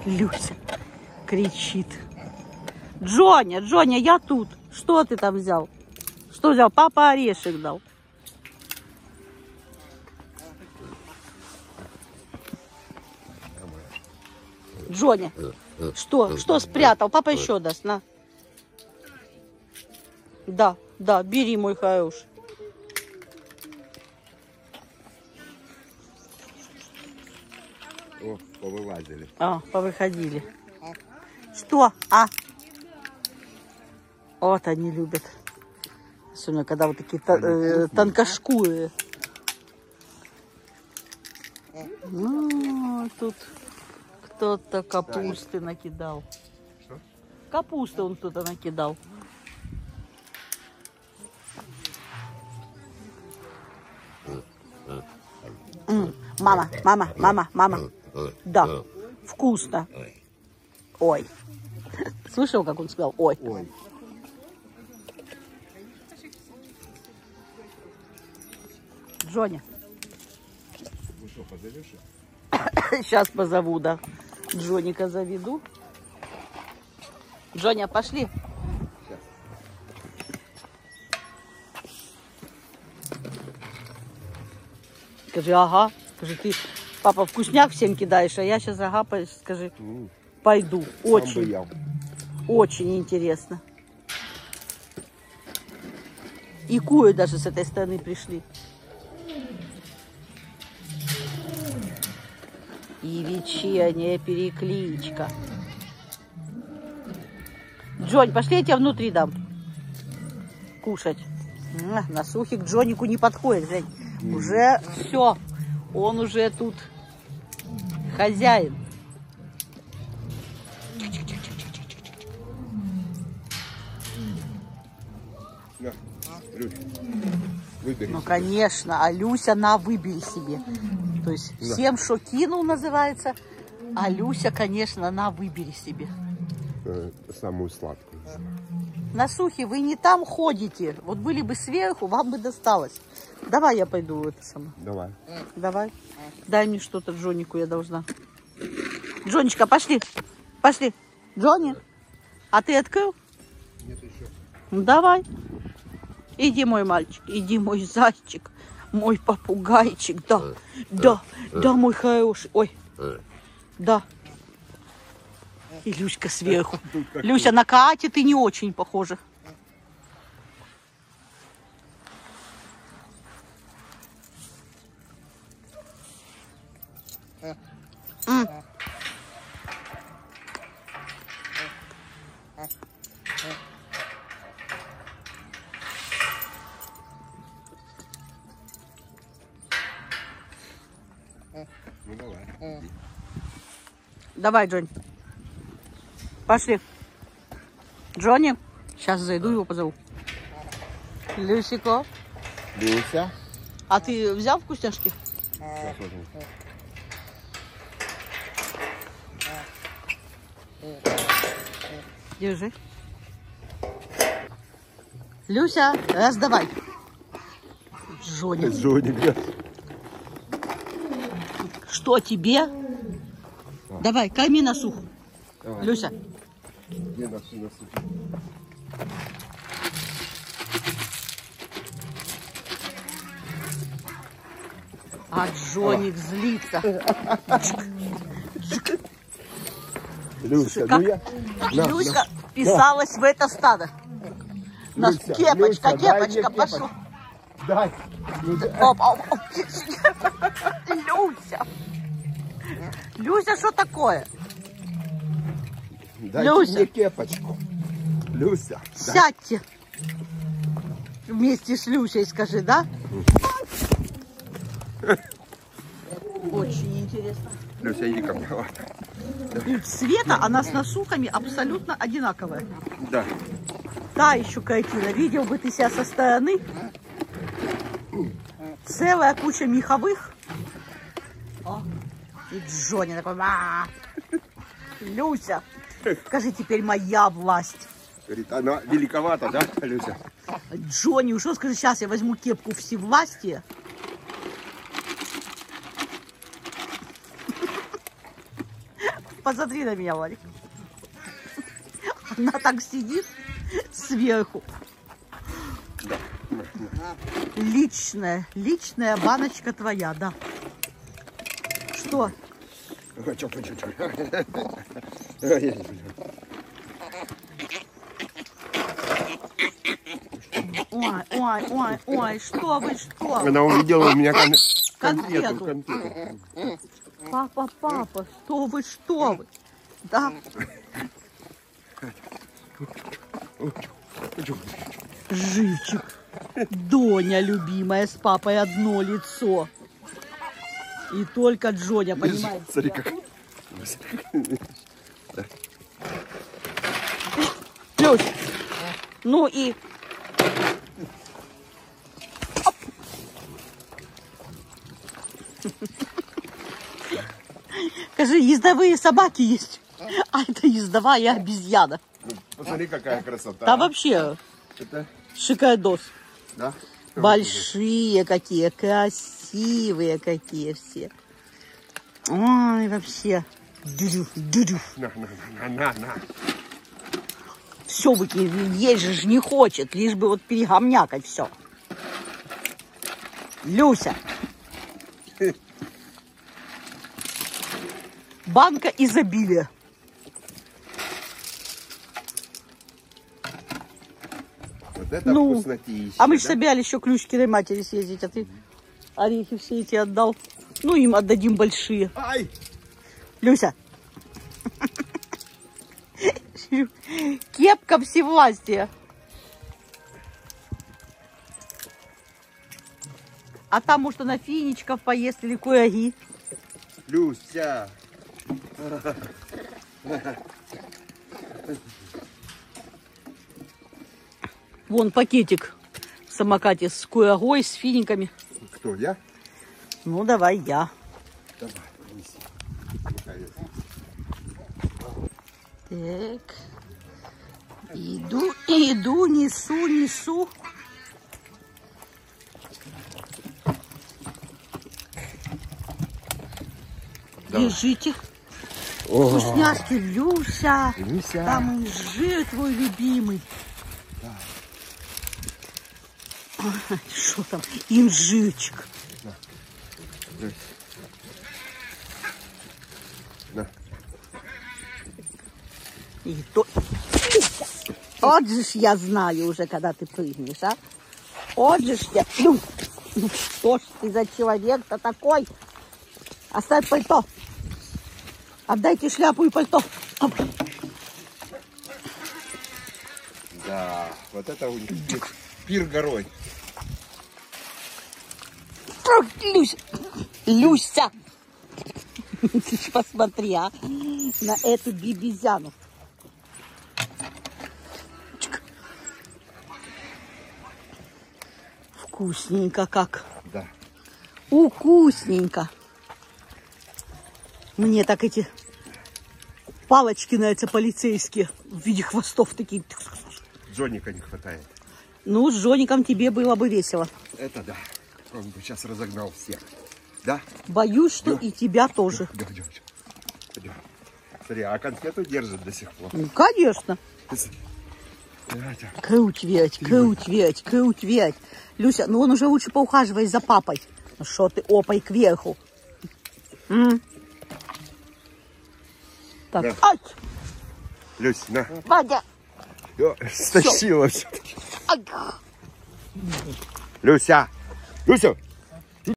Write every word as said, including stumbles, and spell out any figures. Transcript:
Люся кричит. Джоня, Джоня, я тут. Что ты там взял? Что взял? Папа орешек дал. Джоня, что? Что спрятал? Папа еще даст, на. Да, да, бери, мой хороший. О, повылазили. А, повыходили. Что? А? Вот они любят. Особенно, когда вот такие э, тонкошкурые. Ну, тут кто-то капусты накидал. Что? Капусты он кто-то накидал. М, Мама, мама, мама, мама. Да, вкусно. Ой. Слышал, как он сказал? Ой. Ой. Джоня. Ну что, позовешь? Сейчас позову, да. Джоника заведу. Джоня, пошли. Сейчас. Скажи, ага. Скажи, ты, папа, вкусняк всем кидаешь, а я сейчас, ага, скажи, пойду. Очень, очень интересно. И куи даже с этой стороны пришли. И вечерняя перекличка. Джонь, пошли, я тебя внутри дам. Кушать. На сухе к Джонику не подходит, Жень. Уже все. Он уже тут хозяин. На, Люсь, выбери. Ну, конечно, а Люся на выбери себе. То есть Да. всем, что кинул, называется. А Люся, конечно, на выбери себе. Э, самую сладкую. На сухе вы не там ходите. Вот были бы сверху, вам бы досталось. Давай я пойду в это само. Давай. Давай. Дай мне что-то Джонику, я должна. Джонечка, пошли. Пошли. Джонни, а ты открыл? Нет еще. Ну, давай. Иди, мой мальчик, иди, мой зайчик, мой попугайчик. Да, да, да, мой хороший. Ой, да. И Люська сверху. Люся, на Кате ты не очень похожа. М. Ну давай. Иди. Давай, Джонни. Пошли. Джонни, сейчас зайду, его позову. Люсико, Люся. а ты взял вкусняшки? Сейчас возьму. Держи. Люся, раздавай. Джонни, Джоник, да. что тебе? Давай, корми на суху. Давай. Люся. Где нас у нас? А Джоник злится. Люся, Как ну я... На, Люська на. вписалась в это стадо. Нас Люся, кепочка, Люся, дай кепочка, мне пошел. Дай. Люся. Оп, оп, оп. Люся. Люся, что такое? Дайте Люся. мне кепочку. Люся. дай. Сядьте. Вместе с Люсей, скажи, да? Очень интересно. Люся, иди ко мне. Вот. Света, она с насухами абсолютно одинаковая. Да. Та еще картина. Видел бы ты себя со стороны. Целая куча меховых. О, и Джонни такой. А-а-а. Люся, скажи, теперь моя власть. Говорит, она великовата, да, Люся? Джонни, уже скажи, сейчас я возьму кепку всевластия. Посмотри на меня, Валик. Она так сидит сверху. Личная, личная баночка твоя, да. Что? Ой, ой, ой, ой, что вы, что? Она увидела у меня кон... Конфету. конфету. Папа, папа, что вы, что вы? Да? Живчик. Доня любимая, с папой одно лицо. И только Джоня, понимаете? Смотри, как... Плюс. Ну и... Оп. Скажи, ездовые собаки есть, а это ездовая обезьяна. Ну, посмотри, какая красота. Да вообще, Это... шикардос. Да? Большие какие, красивые какие все. Ой, вообще. Дюдю, дюдю. На, на, на, на, на. Все выкинь, есть же не хочет, лишь бы вот перегомнякать все. Люся. Банка изобилия. Вот это Ну, вкуснотища. а мы же да? собирались еще к Ключкиной матери съездить, а ты орехи все эти отдал. Ну, им отдадим большие. Ай! Люся. Кепка всевластия. А там, может, на финичков поесть или кураги. Люся! Вон пакетик в самокате с курагой, с финиками. Кто, я? Ну, давай я. Давай, неси. Так. Иду, иду, несу, несу. Давай. Держите. О, Вкусняшки, Люся. Люся. Там и жир твой любимый. Да. Ай, что там? Инжирчик. На. На. И то... Вот же ж я знаю уже, когда ты прыгнешь, а? Вот же ж я... Ну, ну что ж ты за человек-то такой? Оставь пальто. Отдайте шляпу и пальто. Оп. Да, вот это у них пир, пир горой. Ох, Люся. Люся. Ты ж посмотри, а, на эту бибизяну. Вкусненько как. Да. Вкусненько. Мне так эти палочки нравятся полицейские в виде хвостов такие. Джоника не хватает. Ну, с Жоником тебе было бы весело. Это да. Он бы сейчас разогнал всех. Да? Боюсь, что Да. и тебя тоже. Да, да, да. Да. Смотри, а конфету держит до сих пор. Ну, конечно. Да, да. Круть верть, круть верть, круть верть. Люся, ну он уже лучше поухаживай за папой. Ну что ты опой кверху? М? Так, Да. ай, Люсь, на. Вадя. О, стащила все. Ай. Люся! Люся!